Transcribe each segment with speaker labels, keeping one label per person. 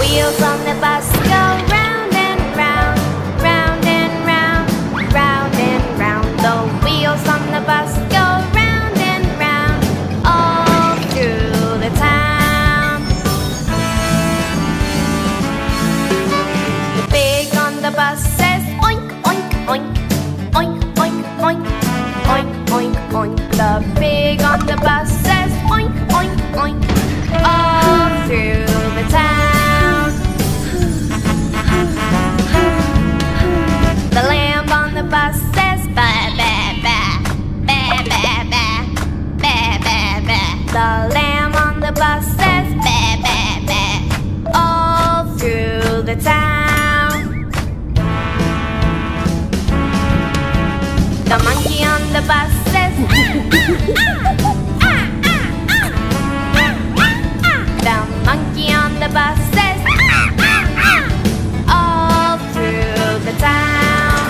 Speaker 1: wheels on the bus go round and round, round and round, round and round. The wheels on the bus go round and round, all through the town. The pig on the bus says oink, oink, oink, oink, oink, oink, oink, oink, oink. The pig on the bus says oink, oink, oink, all through the town. The lamb on the bus says ba ba ba, ba ba ba, ba ba ba. The lamb on the bus says ba ba ba, all through the town. The monkey on the bus says the monkey on the bus says all through the town.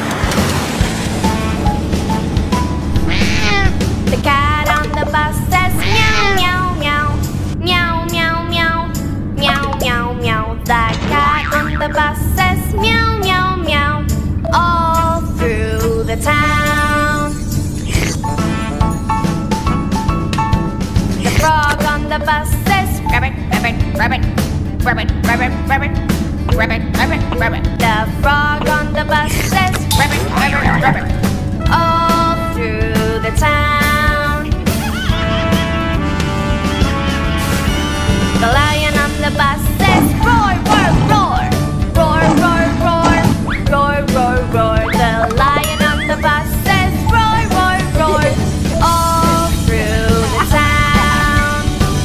Speaker 1: The cat on the bus says meow, meow, meow, meow, meow, meow, meow, meow, meow. The cat on the bus says meow, meow, meow, all through the town. The frog on the bus says rabbit, rabbit, rabbit, rabbit, rabbit, rabbit, rabbit, rabbit, rabbit. The frog on the bus says rabbit, rabbit, rabbit, all through the town. The lion on the bus says roar, roar, roar, roar, roar, roar, roar, roar, roar. The lion on the bus says roar, roar, roar, all through the town.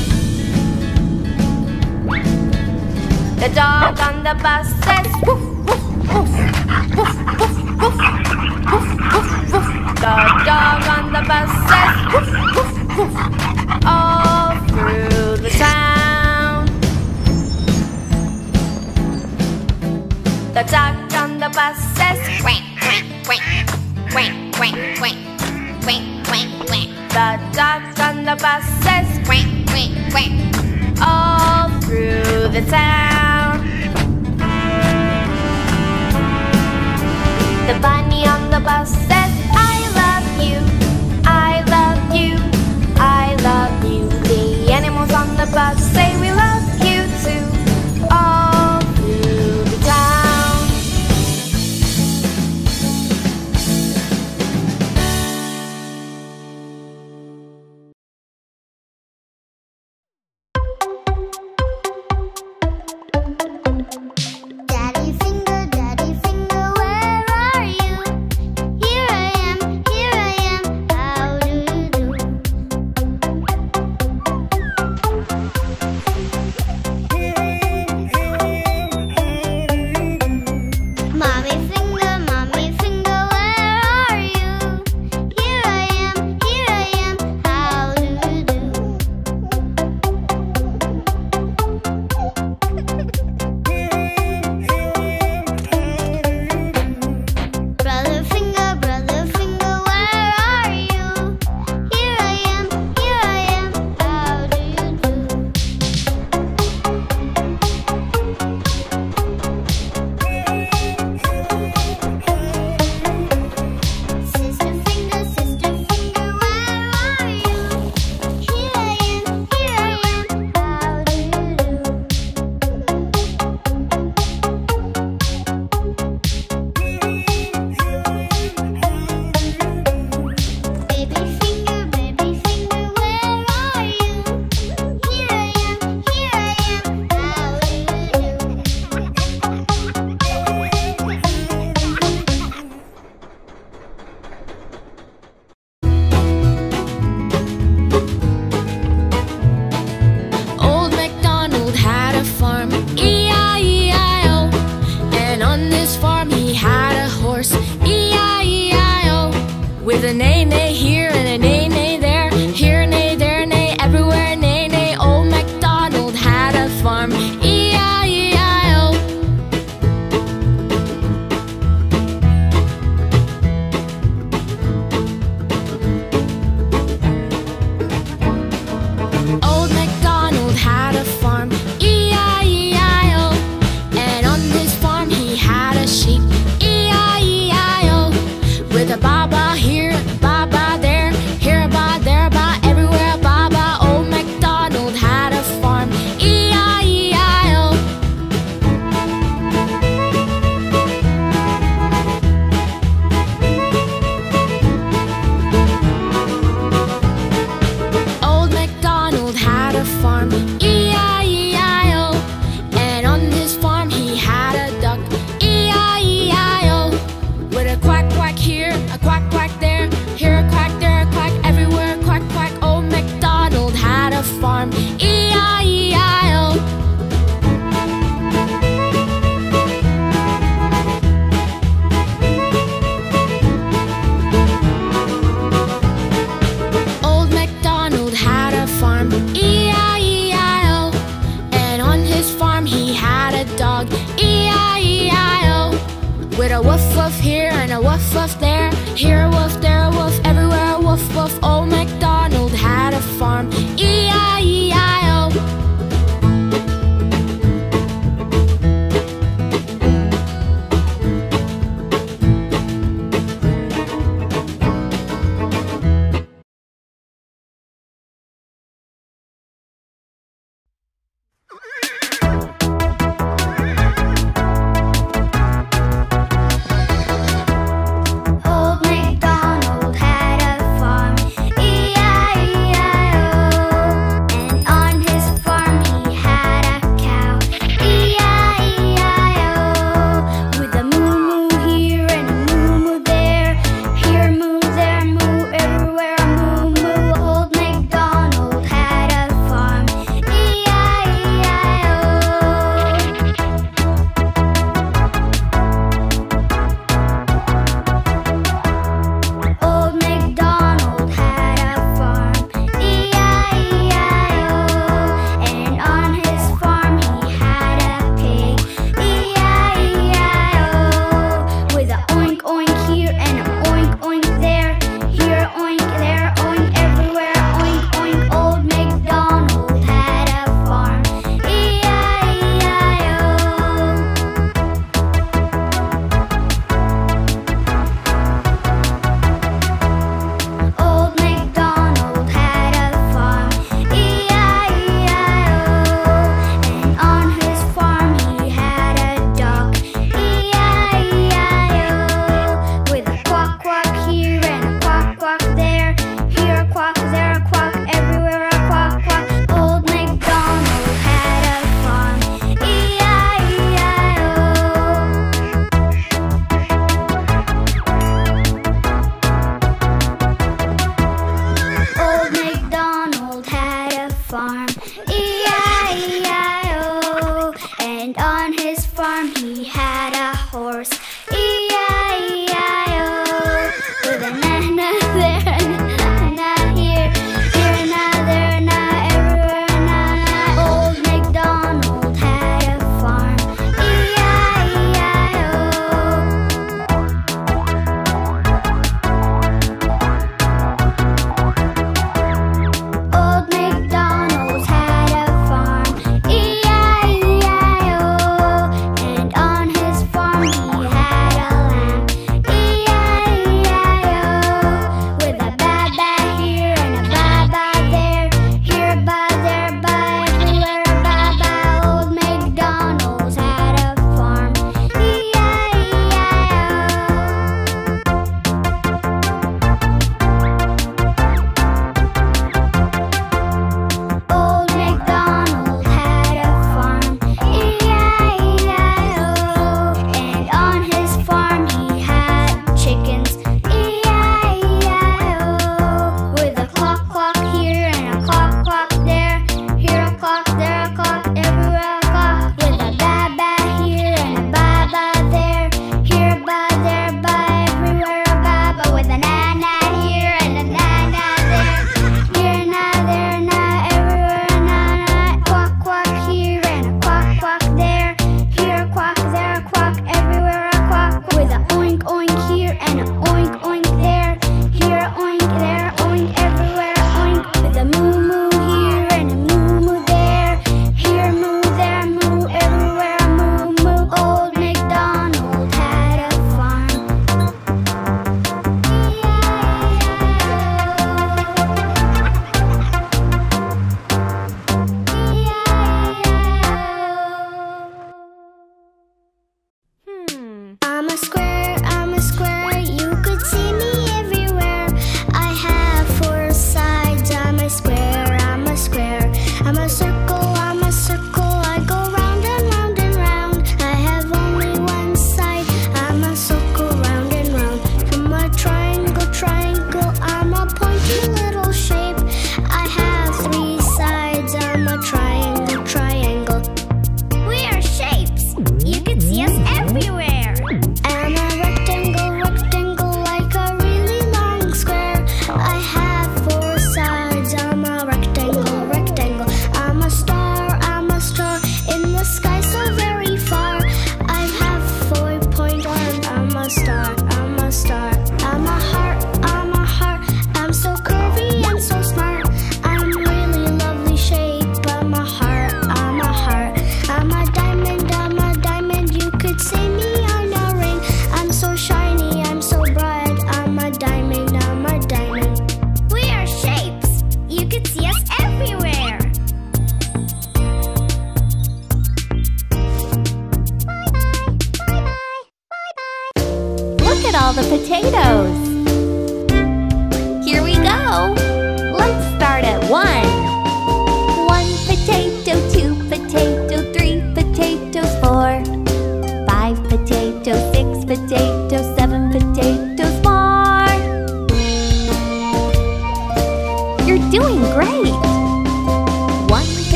Speaker 1: The dog on the bus says woof, woof, woof, woof, woof, woof, woof, woof, woof. The dog on the bus says woof, woof, woof, all through the town. The duck on the bus says quack, quack, quack, quack, quack, quack, quack, quack, quack. The duck on the bus says quack, quack, quack, all through the town. The bunny on the bus says I love you, I love you, I love you. The animals on the bus say we love you too, all through the town.
Speaker 2: Daddy finger, where are you? Here I
Speaker 1: farm. E-I-E-I-O. Old MacDonald had a farm. E-I-E-I-O. And on his farm he had a dog. E-I-E-I-O. With a woof woof here and a woof woof there. Here a woof, there a woof, everywhere a woof woof. Old MacDonald had a farm. E-I-E-I-O.
Speaker 2: Old MacDonald had a farm. E-I-E-I-O. And on his farm he had a cow. E-I-E-I-O. With a moo-moo here and a moo-moo there. Here moo, there moo, everywhere a moo-moo. Old MacDonald had a farm. E-I-E-I-O. Old MacDonald had a farm. E-I-E-I-O. And on his farm he had a pig. E-I-E-I-O. With a oink oink here and a oink oink there. Here oink, there oink, everywhere oink oink. Old MacDonald had a farm. E-I-E-I-O. Old MacDonald had a farm. E-I-E-I-O. And on his farm he had a duck. E-I-E-I-O. With a quack quack here and a quack quack there. Here a quack, there a quack, everywhere a quack quack. Old MacDonald had a farm. E-I-E-I-O. Old MacDonald had a farm. E-I-E-I-O. And on his farm he had a horse. E-I-E-I-O. With a na-na there and a na-na here. Here a na, there a na, everywhere a na-na. Old MacDonald had a farm. E-I-E-I-O. Old MacDonald had a farm.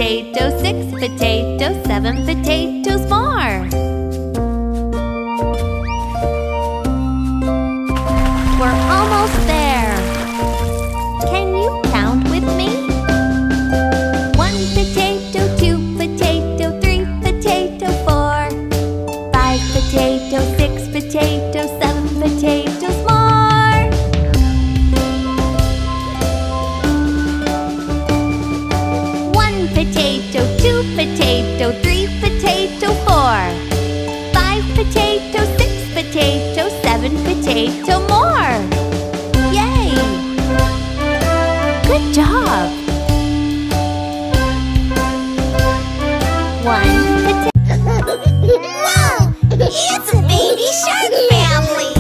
Speaker 1: potatoes, 6 potatoes, 7 potatoes more. We're almost there. Can you count with me? 1 potato, 2 potato, 3 potato, 4 5 potato, 6 potato, 7 potatoes more. 1 potato, 2 potato, 3 potato, 4 5 potato, 6 potato, 7 potato more. Yay! Good job! 1 potato.
Speaker 2: Whoa! It's a baby shark family!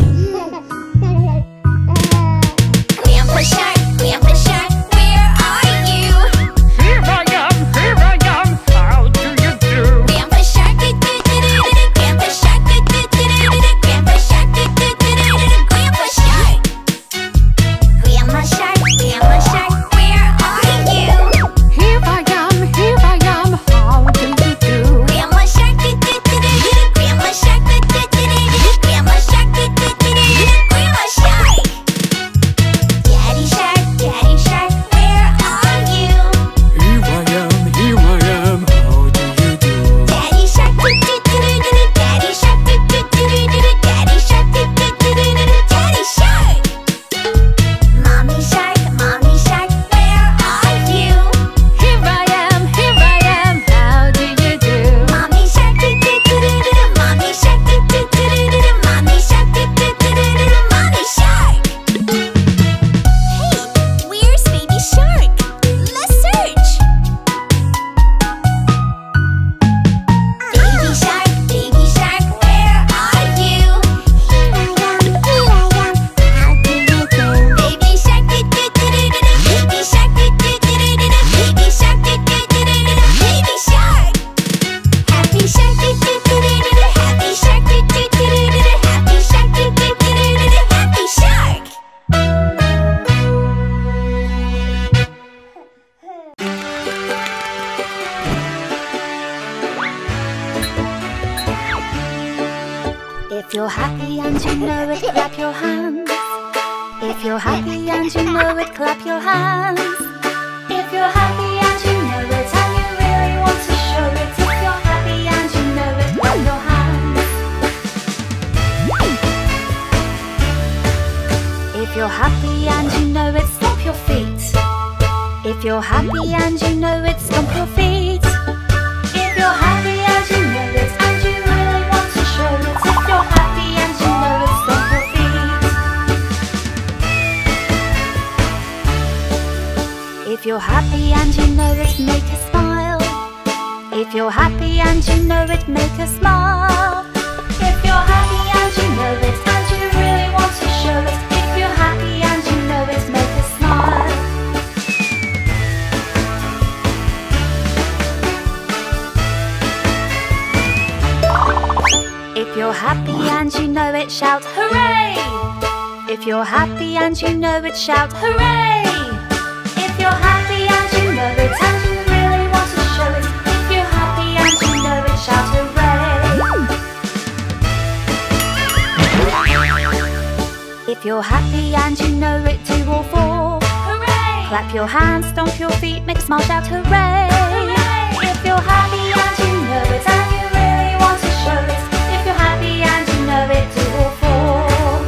Speaker 2: Grandpa Shark, where are you?
Speaker 3: Here I am, how do you do?
Speaker 2: Grandpa Shark, Grandpa Shark, Grandpa Shark, Grandpa Shark! Grandma Shark, where are you?
Speaker 3: Here I am, how do you do?
Speaker 2: Grandma Shark, Grandma Shark, Grandma Shark, Grandma Shark! Daddy Shark, where are you?
Speaker 3: Here I am, how do you do?
Speaker 2: Daddy Shark, Daddy Shark, Daddy Shark, Daddy Shark! Mommy Shark, where are you?
Speaker 3: Here I am, how do you do?
Speaker 2: Mommy Shark, Mommy Shark, Mommy Shark, Mommy Shark! Hey, where's Baby Shark? Let's search! Baby Shark, where are you? Here I am, how do you do? Baby Shark, Baby Shark, Baby Shark, Baby Shark! Happy Shark, Happy Shark, Happy Shark, Happy Shark!
Speaker 1: If you're happy and you know it, clap your hands. If you're happy and you know it, clap your hands. If you're happy and you know it, and you really want to show it. If you're happy and you know it, clap your hands. If you're happy and you know it, stomp your feet. If you're happy and you know it, stomp your feet. If you're happy and you know it, and you really want to show it. If you're happy and you know it, stomp your feet. If you're happy and you know it, make a smile. If you're happy and you know it, make a smile. If you're happy and you know it, and you really want to show it. If you're happy and you know it, make a smile. If you're happy and you know it, shout hooray! If you're happy and you know it, shout hooray! If you're happy and you know it, and you really want to show it. If you're happy and you know it, shout hooray! If you're happy and you know it, 2 or 4, hooray! Clap your hands, stomp your feet, make a smile, shout hooray! If you're happy and you know it, and you really want to show it. If you're happy and you know it, 2 or 4.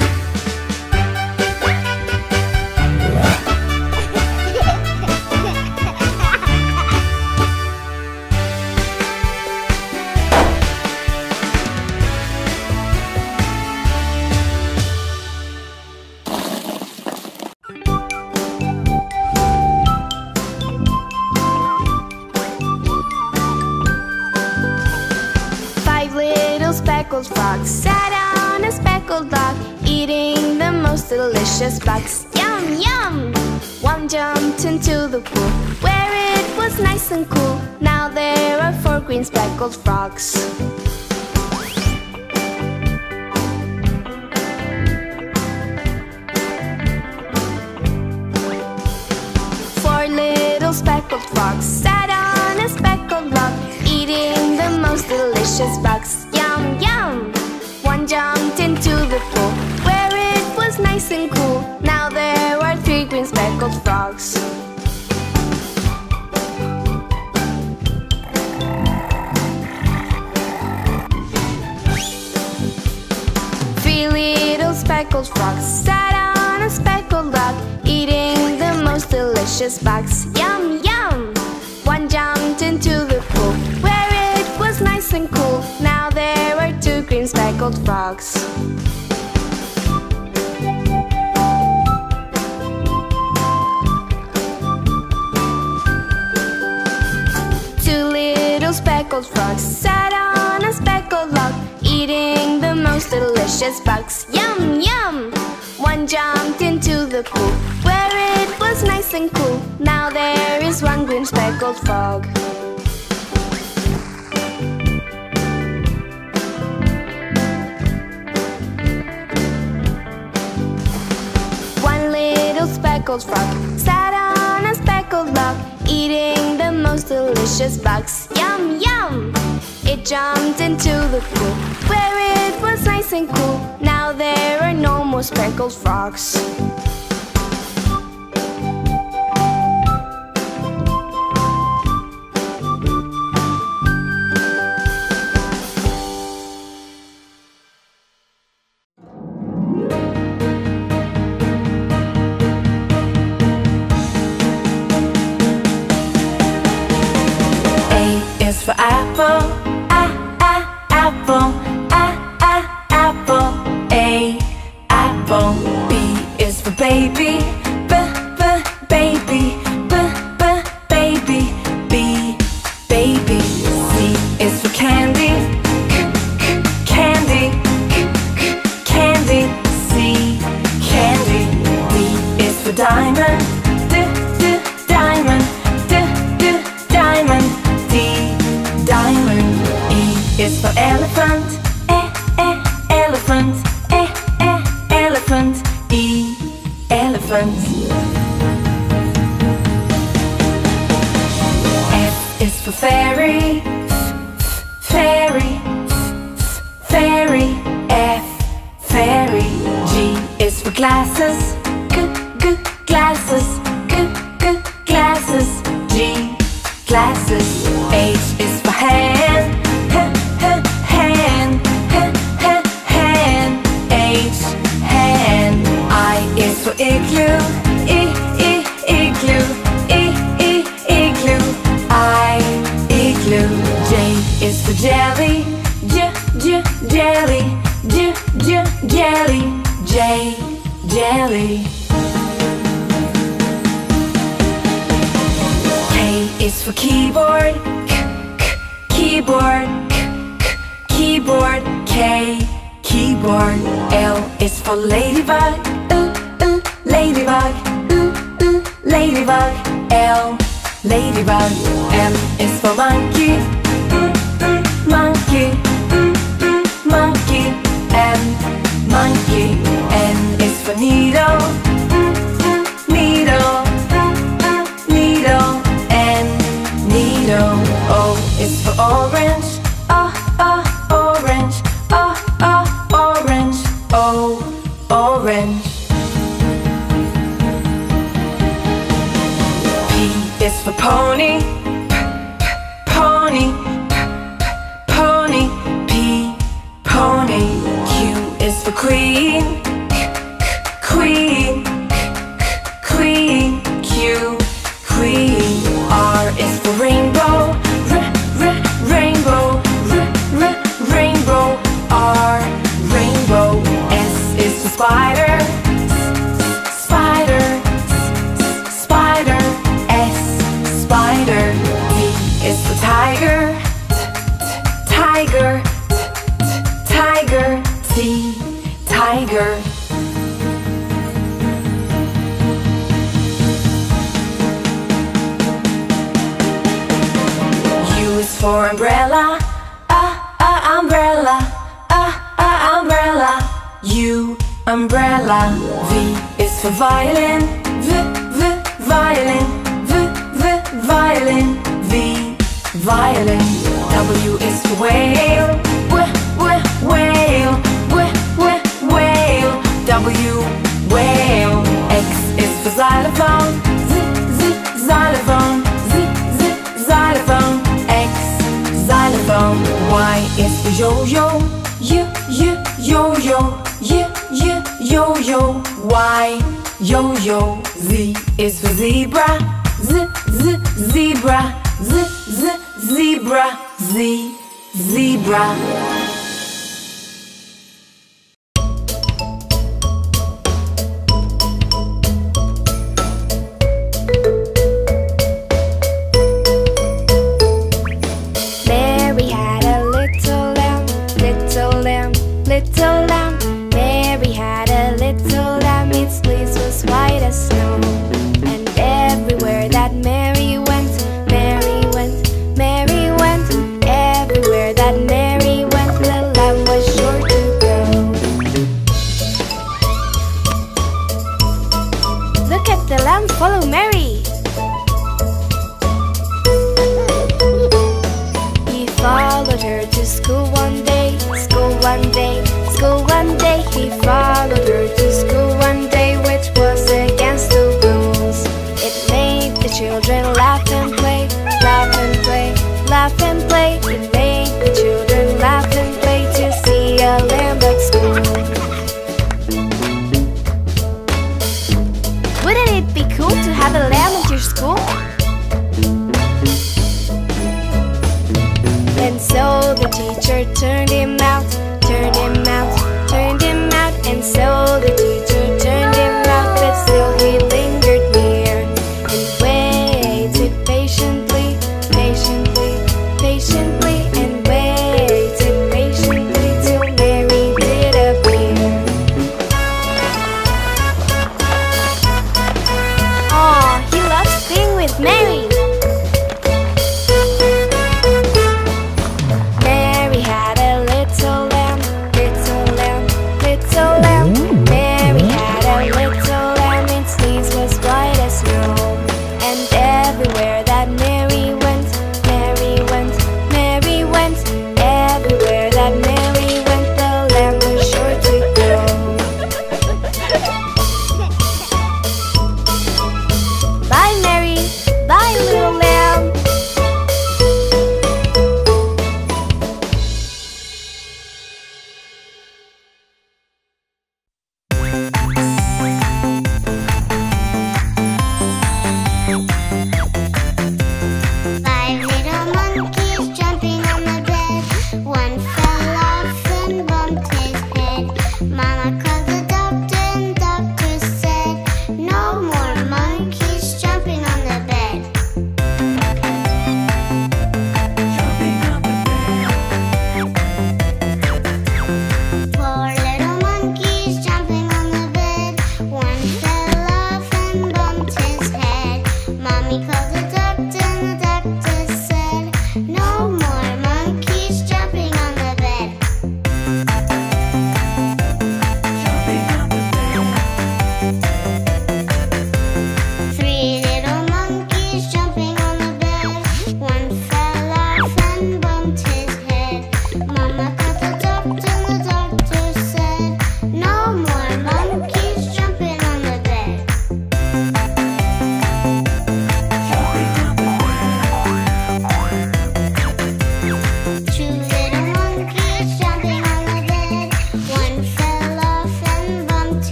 Speaker 1: Speckled frogs sat on a speckled log, eating the most delicious bugs. Yum, yum! One jumped into the pool, where it was nice and cool. Now there are 4 green speckled frogs. Four little speckled frogs sat on a speckled delicious bugs. Yum, yum! One jumped into the pool where it was nice and cool. Now there are 3 green speckled frogs. 3 little speckled frogs sat on a speckled log, eating the most delicious bugs. Yum, yum! One jumped into the pool where it was nice and cool. Now there are 2 green speckled frogs. 2 little speckled frogs sat on a speckled log, eating the most delicious bugs. Yum, yum! One jumped into the pool where it was nice and cool. Now there is 1 green speckled frog. One little speckled frog sat on a speckled log, eating the most delicious bugs. Yum, yum! It jumped into the pool where it was nice and cool. Now there are no more speckled frogs.
Speaker 4: Is for apple, apple, apple. A, apple. B is for baby, baby, baby. B, baby. C is for candy, candy, candy. C, candy. D is for diamond, diamond, diamond. Diamond. E is for elephant, elephant, elephant. E, elephant. F is for fairy, fairy, fairy. F, fairy. G is for glasses, glasses, glasses. G, glasses. H is for hand, hand, hand. H, hand. I is for igloo, igloo, igloo. I, igloo. J is for jelly, jelly, jelly. J, jelly. K is for keyboard, keyboard, keyboard. K, keyboard. L is for ladybug, ladybug, ladybug. L, ladybug. M is for monkey, monkey, monkey. M, monkey. N is for needle, needle, needle. N, needle. O is for orange, orange, orange. O, orange. P is for pony, pony, pony. P, pony. Q is for queen, queen, queen. Q, queen. R is for rainbow, rainbow, rainbow. R, rainbow. S is for spider, spider, spider. S, spider. T is for tiger, tiger, tiger. T, tiger. U is for umbrella, umbrella, umbrella. U, umbrella. V is for violin, violin, violin. V, violin. W is for whale. Whale. Whale. W, whale. X is for xylophone. Xylophone. Xylophone. X, xylophone. Y is for yo-yo. Yo-yo. Yo-yo. Y, yo-yo. Z is for zebra. Zebra. Zebra. Z, zebra.
Speaker 1: Mary had a little lamb, little lamb, little lamb. Mary had a little lamb, its fleece was white as snow. And everywhere that Mary went, Mary went, Mary went. Everywhere that Mary went, the lamb was sure to go. Look at the lamb follow Mary. He followed her to school one day, school one day, school one day. He followed her to school one day, which was against the rules. It made the children laugh and play, laugh and play, laugh and play. It made the children laugh and play to see a lamb at school. Wouldn't it be cool to have a lamb at your school? And so the teacher turned him out, turned him out, turned him out. And so the teacher turned him out, but still he lingered near and waited patiently, patiently, patiently, and waited patiently till Mary did appear. Aw, he loves being with Mary. Mary had a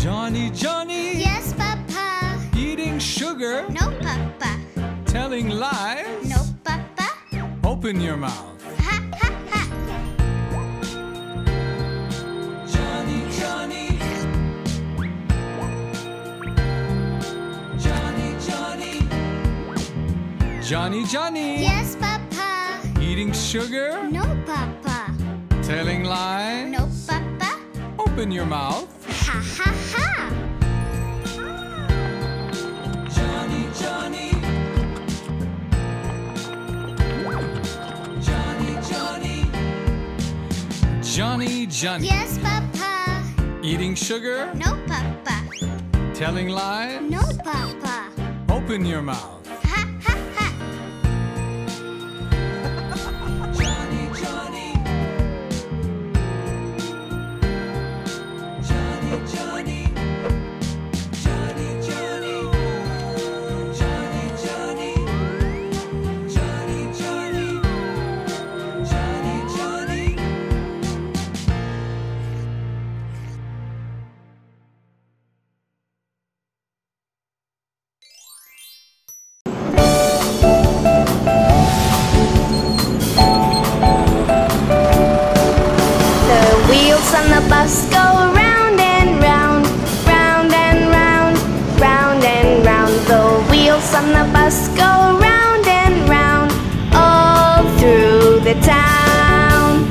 Speaker 5: Johnny, Johnny.
Speaker 2: Yes, Papa.
Speaker 5: Eating sugar.
Speaker 2: No, Papa.
Speaker 5: Telling lies.
Speaker 2: No, Papa.
Speaker 5: Open your mouth.
Speaker 2: Ha, ha, ha.
Speaker 5: Johnny, Johnny. Johnny, Johnny. Johnny, Johnny.
Speaker 2: Yes, Papa.
Speaker 5: Eating sugar.
Speaker 2: No, Papa.
Speaker 5: Telling lies.
Speaker 2: No, Papa.
Speaker 5: Open your mouth.
Speaker 2: Ha, ha, ha.
Speaker 5: Johnny, Johnny. Johnny, Johnny. Johnny, Johnny.
Speaker 2: Yes, Papa.
Speaker 5: Eating sugar.
Speaker 2: No, Papa.
Speaker 5: Telling lies.
Speaker 2: No, Papa.
Speaker 5: Open your mouth.
Speaker 2: Ha, ha, ha.
Speaker 5: Johnny, Johnny. Johnny, Johnny. Johnny, Johnny. Johnny, Johnny. Johnny, Johnny. Johnny, Johnny.
Speaker 1: The wheels on the bus go round and round, round and round, round and round. The wheels on the bus go round and round, all through the town.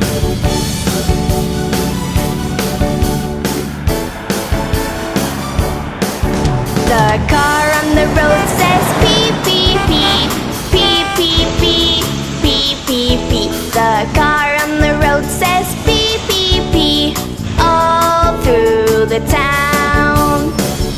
Speaker 1: The car on the road says beep, beep, beep, beep, beep, beep, beep, beep, beep. The car on the road says beep, beep, beep, all through the town.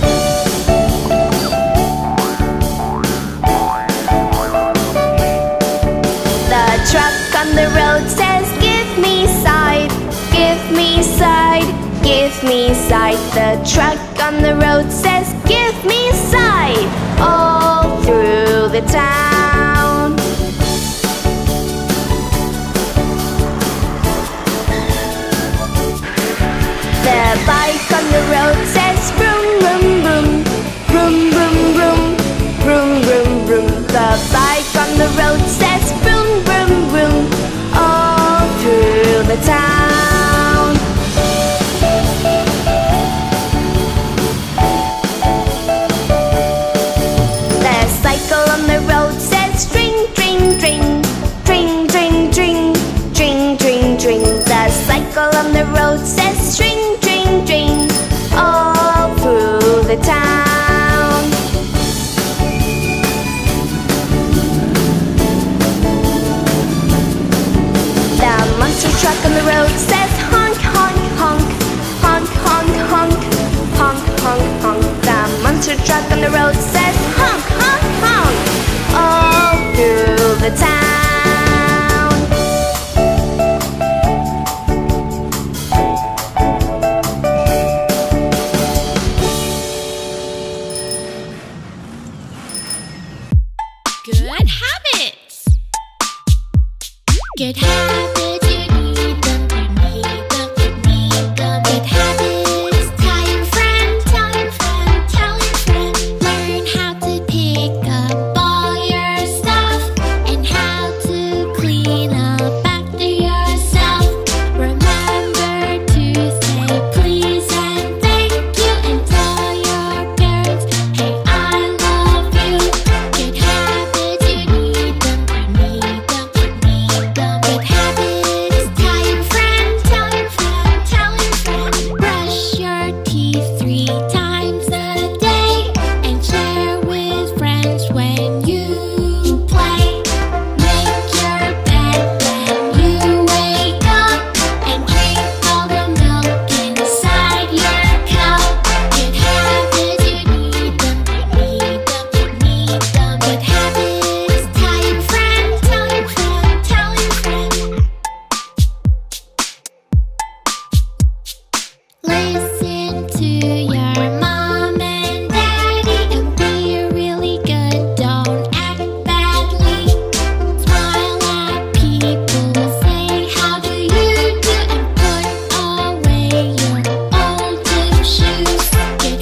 Speaker 1: The truck on the road says give me side, give me side, give me side. The truck on the road says give me side, all through the town. The bike on the road says vroom, vroom, vroom, vroom, vroom, vroom, vroom, vroom, vroom. The bike on the road says vroom, vroom, vroom, all through the town. The cycle on the road says dring, dring, dring, dring, dring, dring, dring, dring, dring. The cycle on the road says dring, dring, dring, all through the town. The monster truck on the road says honk, honk, honk, honk, honk, honk, honk, honk, honk. The monster truck on the road says honk, honk, honk, all through the town.
Speaker 6: Good habits. Good habits, you need them, you need them, you need them. Good habits, tell your friend, tell your friend, tell your friend. Learn how to pick up all your stuff and how to clean up after yourself. Remember to say please and thank you and tell your parents, hey, I love you. Good habits, you need them, you need them, you need them. Good habits, tell your friend, tell your friend, tell your friend. Brush your teeth 3 times a day and share with friends when you play. Make your bed when you wake up and drink all the milk inside your cup. Good habits, you need them, you need them, you need them. Good habits, tell your friend, tell your friend, tell your friend. Listen to your mom and daddy and be really good, don't act badly. Smile at people, say how do you do and put away your old gym shoes. Good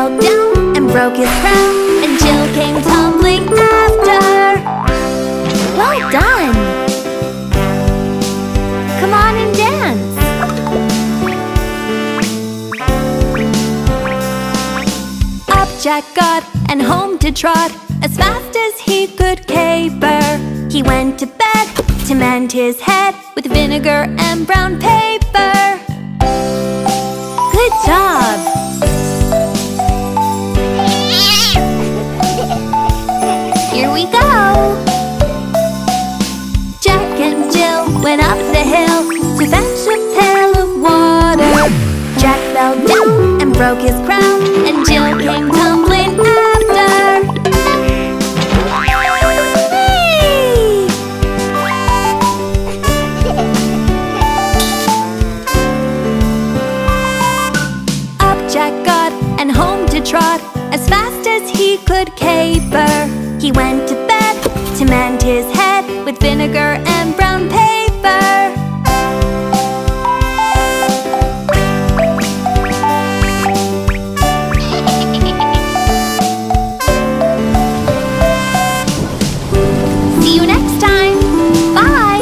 Speaker 1: fell down and broke his crown, and Jill came tumbling after. Well done! Come on and dance! Up Jack got and home to trot as fast as he could caper. He went to bed to mend his head with vinegar and brown paper. Good job! Here we go! Jack and Jill went up the hill to fetch a pail of water. Jack fell down and broke his crown, and Jill came tumbling after. Whee! Up Jack got and home to trot as fast as he could caper. He went to bed to mend his head with vinegar and brown paper. See you next time. Bye.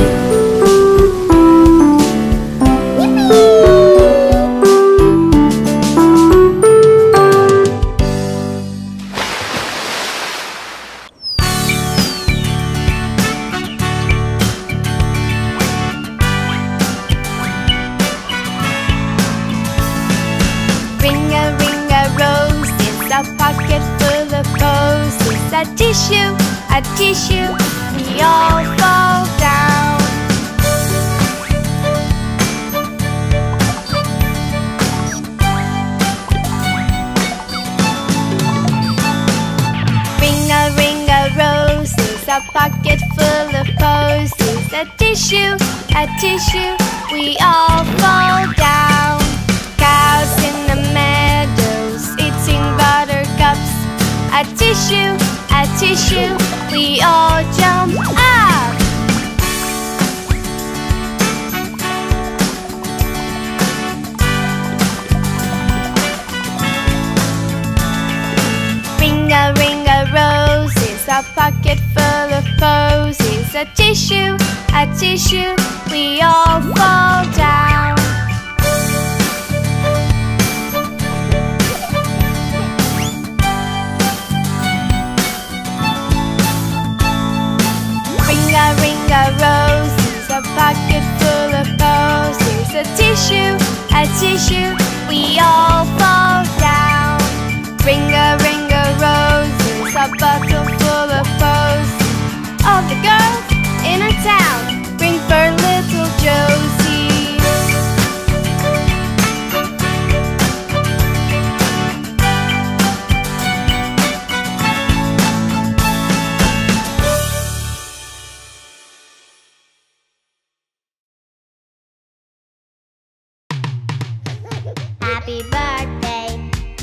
Speaker 1: Pocket full of posies. A tissue, we all fall down. Ring a roses, a pocket full of posies. A tissue, we all fall down. Cows in the meadows eating buttercups. A tissue, we all jump up. Ring a roses, a pocket full of posies. A tissue, we all fall down. Ring a roses, a pocket full of posies. A tissue, we all fall down. Ring a roses, a bottle full of posies. All the girls in our town ring for little Josie.
Speaker 2: Happy birthday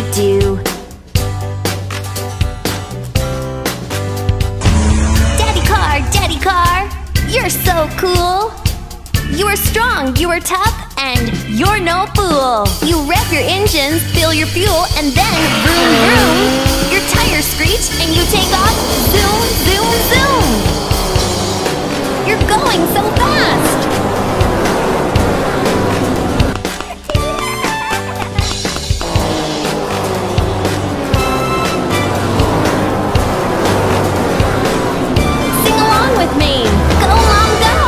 Speaker 1: do? Daddy car, you're so cool. You are strong, you are tough, and you're no fool. You rev your engines, fill your fuel, and then vroom vroom. Your tires screech and you take off, zoom, zoom, zoom. You're going so fast. Sing along with me. Go, Mom, go.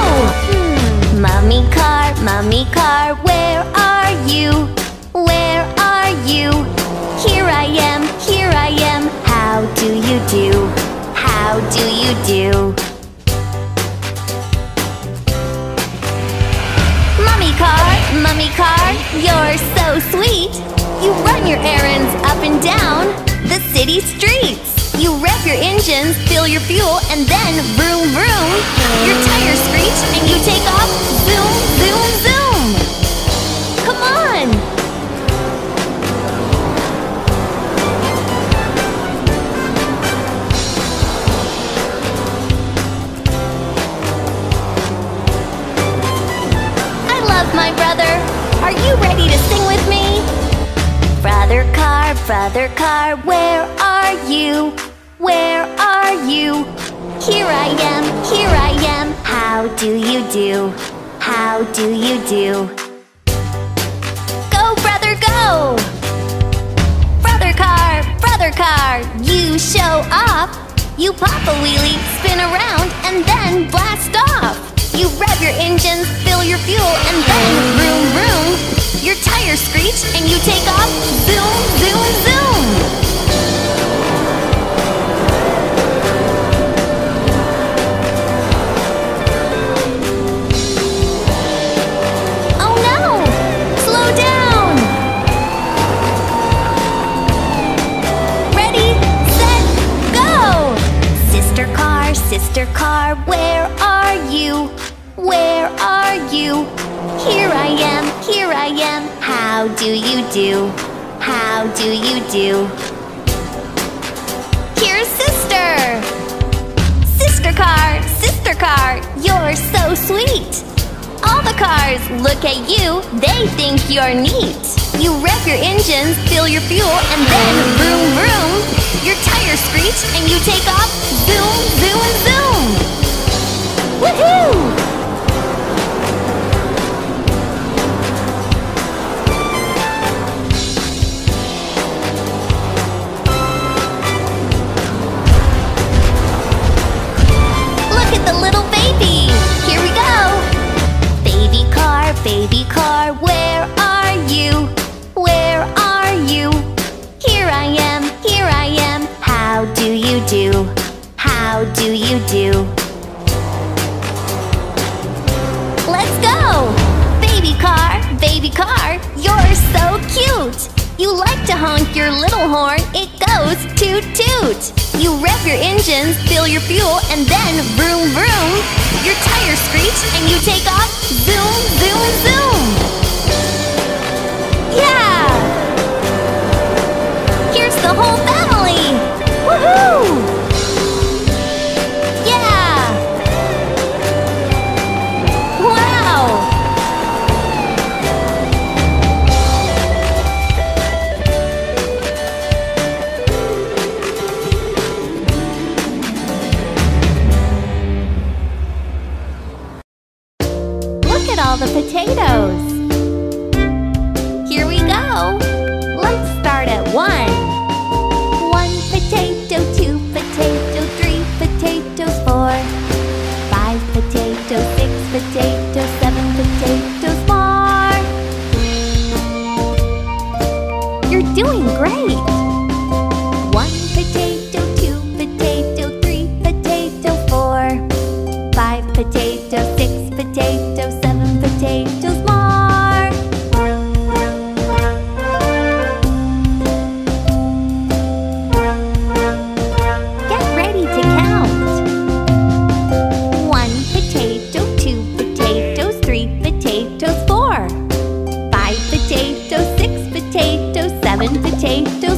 Speaker 1: Mummy car, where are you? Where are you? Here I am, how do you do? How do you do? Mummy car, you're so sweet. You run your errands up and down the city streets. You rev your engines, fill your fuel, and then vroom vroom. Your tires screech and you take off, zoom, zoom, zoom. Come on! I love my brother. Are you ready to sing with me? Brother car, where are you? Where are you? Here I am, how do you do? How do you do? Go, brother, go! Brother car, you show off. You pop a wheelie, spin around, and then blast off. You rev your engines, fill your fuel, and then vroom vroom. Your tires screech and you take off, zoom, zoom, zoom. Oh no! Slow down! Ready, set, go! Sister car, where are you? Where are you? Here I am, how do you do? How do you do? Here's sister! Sister car, you're so sweet! All the cars look at you, they think you're neat. You rev your engines, fill your fuel, and then vroom vroom. Your tires screech and you take off, zoom, zoom, zoom. Woohoo! Baby car, where are you? Where are you? Here I am, how do you do? How do you do? Let's go! Baby car, you're so cute! You like to honk your little horn, it goes toot toot! You rev your engines, fill your fuel, and then vroom vroom! Your tires screech and you take off, zoom, zoom, zoom! Yeah! Here's the whole family! Woohoo! Yeah! Wow! Look at all the potatoes! Here we go! Let's start at 1. 1 potato, 2 potato, 3 potatoes, 4 5 potatoes, 6 potatoes, 7 potatoes more! You're doing great! 1 potato, 2 potato, 3 potato, 4 5 potatoes, 6 potatoes, 7 potatoes more! Get ready to count! 1 potato, 2 potatoes, 3 potatoes, 4 5 potatoes, 6 potatoes, 7 potatoes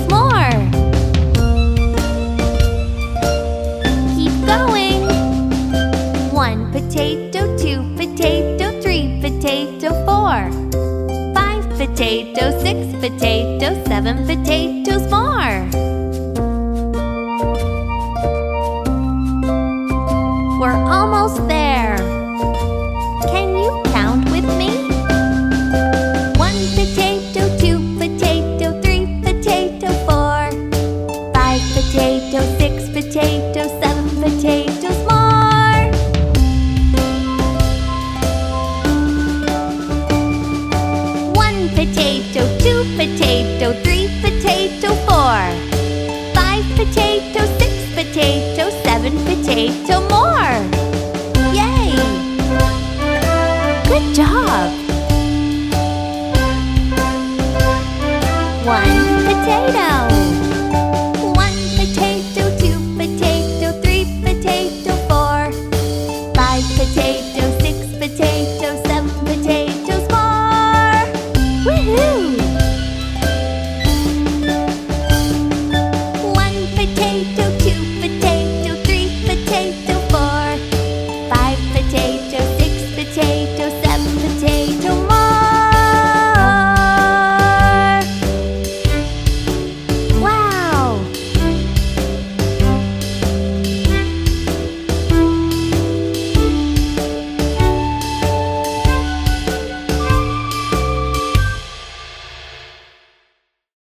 Speaker 1: 4. 5 potatoes, 6 potatoes, 7 potatoes more.